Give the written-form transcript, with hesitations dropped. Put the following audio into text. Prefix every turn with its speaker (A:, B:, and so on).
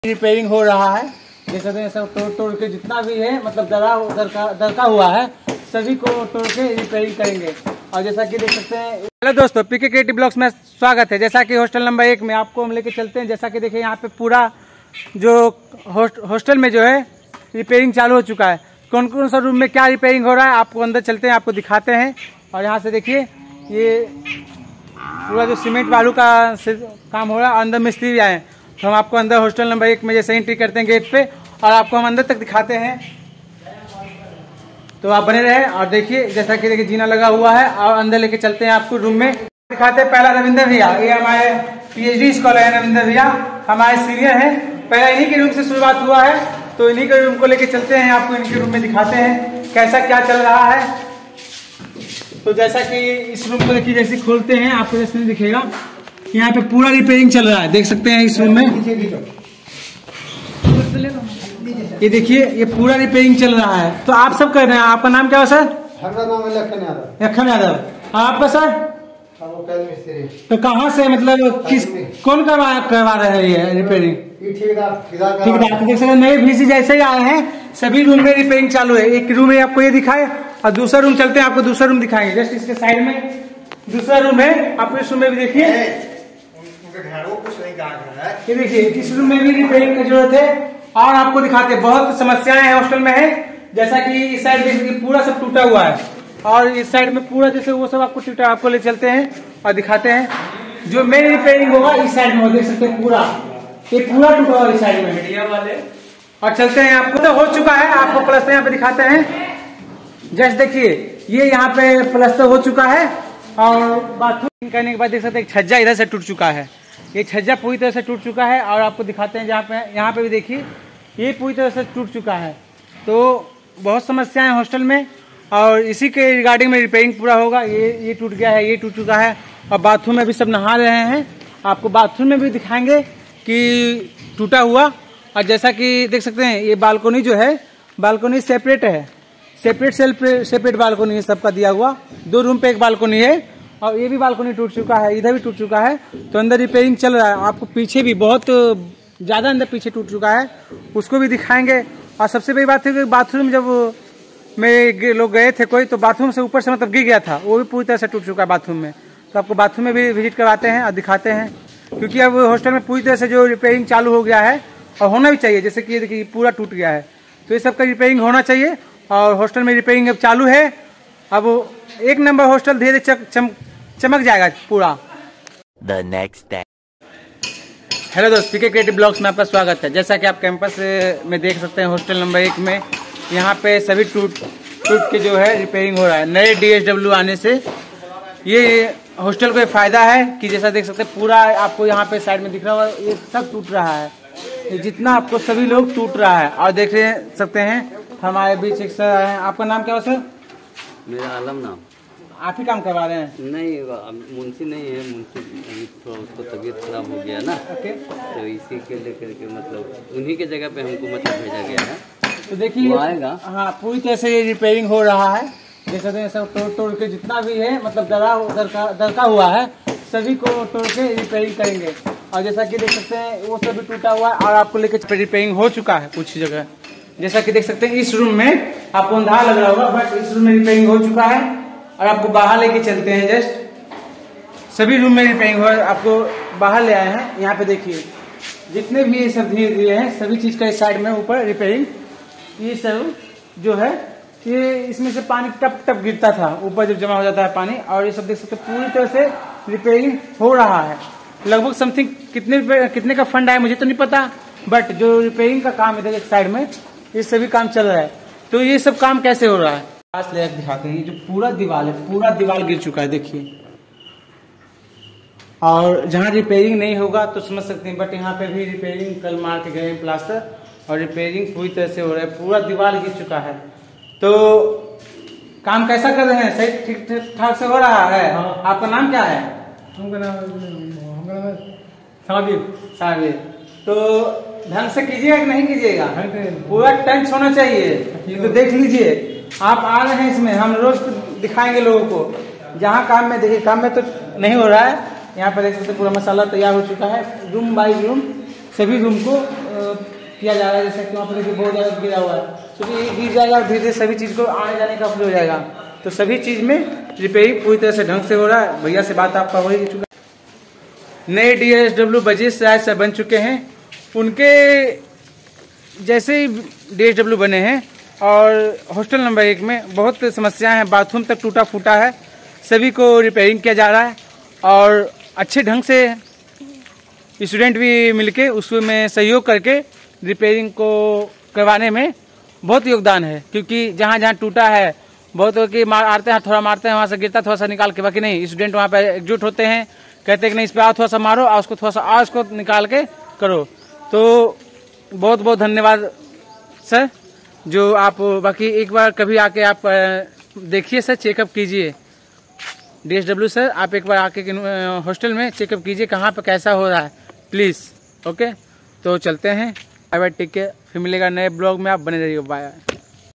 A: Repairing हो रहा है। जैसे सब तोड़ के जितना भी है मतलब दरका हुआ है सभी को तोड़ के रिपेयरिंग करेंगे। और जैसा कि देख सकते हैं, हेलो दोस्तों, पीके क्रिएटिव ब्लॉग्स में स्वागत है। जैसा कि हॉस्टल नंबर 1 में आपको हम लेके चलते हैं। जैसा कि देखिए यहाँ पे पूरा जो हॉस्टल में जो है रिपेयरिंग चालू हो चुका है। कौन कौन सा रूम में क्या रिपेयरिंग हो रहा है आपको अंदर चलते हैं, आपको दिखाते हैं। और यहाँ से देखिए ये पूरा जो सीमेंट बालू का काम हो रहा है, अंदर मिस्त्री भी आए हैं। तो हम आपको अंदर हॉस्टल नंबर 1 में जैसे एंट्री करते हैं गेट पे और आपको हम अंदर तक दिखाते हैं, तो आप बने रहे और देखिए। जैसा कि देखिए जीना लगा हुआ है और अंदर लेके चलते हैं आपको रूम में दिखाते हैं। पहला रविंदर भैया, ये हमारे PhD स्कॉलर है रविंदर भैया, हमारे सीनियर हैं। पहला इन्हीं के रूम से शुरुआत हुआ है, तो इन्हीं के रूम को लेके चलते हैं, आपको इनके रूम में दिखाते हैं कैसा क्या चल रहा है। तो जैसा कि इस रूम को देखिए, जैसे खोलते हैं आपको जैसे दिखेगा यहाँ पे पूरा रिपेयरिंग चल रहा है। देख सकते हैं इस रूम में, ये देखिए ये पूरा रिपेयरिंग चल रहा है। तो आप सब कर रहे हैं, आपका नाम क्या है सर?
B: हमारा नाम है
A: लखन यादव। आपका सर? तो कहाँ से मतलब किस कौन करवा रहे हैं ये रिपेयरिंग? ठेकेदार। तो देख सकते हैं नए VC जैसे ही आए हैं, सभी रूम में रिपेयरिंग चालू है। एक रूम में आपको ये दिखाए और दूसरा रूम चलते हैं, आपको दूसरा रूम दिखाएंगे। जस्ट इसके साइड में दूसरा रूम है, आप इस रूम में भी देखिए। ये देखिए इस रूम में भी रिपेयरिंग की जरूरत है और आपको दिखाते हैं बहुत समस्याएं हैं हॉस्टल में है। जैसा कि इस साइड देखिए पूरा सब टूटा हुआ है और इस साइड में पूरा जैसे वो सब आपको टूटा, आपको ले चलते हैं और दिखाते हैं। जो मेन रिपेयरिंग होगा इस साइड में, देख सकते हैं पूरा ये पूरा टूटा हुआ इस साइड में मीडिया वाले। और चलते हैं, आपको तो हो चुका है, आपको प्लस्तर यहाँ पे दिखाते हैं। जस्ट देखिए ये यहाँ पे प्लस्तर हो चुका है और बाथरूम करने के बाद देख सकते हैं छज्जा इधर से टूट चुका है। ये छज्जा पूरी तरह से टूट चुका है और आपको दिखाते हैं जहाँ पे, यहाँ पे भी देखिए ये पूरी तरह से टूट चुका है। तो बहुत समस्याएं हैं हॉस्टल में और इसी के रिगार्डिंग में रिपेयरिंग पूरा होगा। ये टूट गया है, ये टूट चुका है और बाथरूम में भी सब नहा रहे हैं। आपको बाथरूम में भी दिखाएंगे कि टूटा हुआ। और जैसा कि देख सकते हैं ये बालकोनी जो है, बालकोनी सेपरेट है, सेपरेट बालकोनी है सबका दिया हुआ। 2 रूम पे एक बालकोनी है और ये भी बालकोनी टूट चुका है, इधर भी टूट चुका है। तो अंदर रिपेयरिंग चल रहा है। आपको पीछे भी बहुत ज्यादा अंदर पीछे टूट चुका है, उसको भी दिखाएंगे। और सबसे बड़ी बात है कि बाथरूम जब में लोग गए थे कोई, तो बाथरूम से ऊपर से मतलब गिर गया था, वो भी पूरी तरह से टूट चुका है बाथरूम में। तो आपको बाथरूम में भी विजिट करवाते हैं और दिखाते हैं, क्योंकि अब हॉस्टल में पूरी तरह से जो रिपेयरिंग चालू हो गया है और होना भी चाहिए। जैसे कि देखिए पूरा टूट गया है, तो ये सब का रिपेयरिंग होना चाहिए और हॉस्टल में रिपेयरिंग अब चालू है। अब 1 नंबर हॉस्टल धीरे चमक जाएगा पूरा।
C: The next day.
A: हेलो दोस्त, पीके क्रिएटिव ब्लॉग्स में आपका स्वागत है। जैसा कि आप कैंपस में देख सकते हैं हॉस्टल नंबर 1 में यहाँ पे सभी टूट के जो है रिपेयरिंग हो रहा है। नए DSW आने से ये हॉस्टल को एक फायदा है कि जैसा देख सकते हैं पूरा आपको यहाँ पे साइड में दिख रहा है, ये सब टूट रहा है। ये जितना आपको सभी लोग टूट रहा है। और देख सकते हैं हमारे बीच एक सर है। आपका नाम क्या है सर?
D: मेरा आलम नाम।
A: आप ही काम करवा रहे हैं?
D: नहीं, मुंशी नहीं है, मुंशी थोड़ा उसको तबीयत खराब हो गया ना।
A: ओके।
D: तो इसी के लेकर के मतलब उन्हीं के जगह पे हमको मतलब भेजा गया है।
A: तो देखिए
D: आएगा।
A: हाँ, पूरी तरह से ये रिपेयरिंग हो रहा है। जैसे सब तोड़ के जितना भी है मतलब दरका हुआ है सभी को तोड़ के रिपेयरिंग करेंगे। और जैसा कि देख सकते हैं वो सब भी टूटा हुआ है और आपको लेकर रिपेयरिंग हो चुका है कुछ जगह। जैसा कि देख सकते हैं इस रूम में आपको अंधार लग रहा होगा, बट इस रूम में रिपेयरिंग हो चुका है। और आपको बाहर लेके चलते हैं, जस्ट सभी रूम में रिपेयरिंग हुआ है, आपको बाहर ले आए हैं। यहाँ पे देखिए जितने भी ये सब दिए हैं सभी चीज का इस साइड में ऊपर रिपेयरिंग, ये सब जो है ये इसमें से पानी टप गिरता था ऊपर जब जमा हो जाता है पानी। और ये सब देख सकते पूरी तरह से रिपेयरिंग हो रहा है। लगभग समथिंग कितने का फंड आया मुझे तो नहीं पता, बट जो रिपेयरिंग का काम इधर एक साइड में ये सभी काम चल रहा है। तो ये सब काम कैसे हो रहा है पास ले दिखाते हैं। ये जो पूरा दीवार है, पूरा दीवार गिर चुका है देखिए। और जहाँ रिपेयरिंग नहीं होगा तो समझ सकते हैं, बट यहाँ पे भी रिपेयरिंग कल मार के गए प्लास्टर और रिपेयरिंग पूरी तरह से हो रहा है। पूरा दीवार गिर चुका है। तो काम कैसा कर रहे हैं? सही ठीक ठाक से हो रहा है? हाँ। आपका नाम क्या है?
B: हमका नाम
A: साबिर। तो ढंग से कीजिएगा कि नहीं कीजिएगा? पूरा टंच होना चाहिए। तो देख लीजिए आप आ रहे हैं इसमें, हम रोज दिखाएंगे लोगों को। जहाँ काम में देखिए, काम में तो नहीं हो रहा है। यहाँ पर देख सकते पूरा मसाला तैयार हो चुका है। रूम बाई रूम सभी रूम को किया जा रहा है। जैसे कि वहाँ पर देखिए बहुत ज़्यादा गिरा हुआ है, तो ये गिर जाएगा, धीरे धीरे सभी चीज़ को आने जाने का फ्री हो जाएगा। तो सभी चीज़ में रिपेयरिंग पूरी तरह से ढंग से हो रहा है। भैया से बात आपका हो ही चुका। नए DSW बजीज राज से बन चुके हैं, उनके जैसे ही DSW बने हैं। और हॉस्टल नंबर 1 में बहुत समस्याएं हैं, बाथरूम तक टूटा फूटा है, सभी को रिपेयरिंग किया जा रहा है। और अच्छे ढंग से स्टूडेंट भी मिलके उसमें सहयोग करके रिपेयरिंग को करवाने में बहुत योगदान है। क्योंकि जहाँ जहाँ टूटा है बहुत कि मारते हैं, थोड़ा मारते हैं, वहाँ से गिरता थोड़ा सा निकाल के, बाकी नहीं, स्टूडेंट वहाँ पे एकजुट होते हैं, कहते हैं कि नहीं इस पे आओ थोड़ा सा मारो, और उसको थोड़ा सा आज को निकाल के करो। तो बहुत बहुत धन्यवाद सर, जो आप बाकी एक बार कभी आके आप देखिए सर, चेकअप कीजिए। DSW सर आप एक बार आके हॉस्टल में चेकअप कीजिए कहाँ पे कैसा हो रहा है प्लीज़। ओके, तो चलते हैं, बाय बाय, टेक केयर, फिर मिलेगा नए ब्लॉग में, आप बने रहिए, बाय।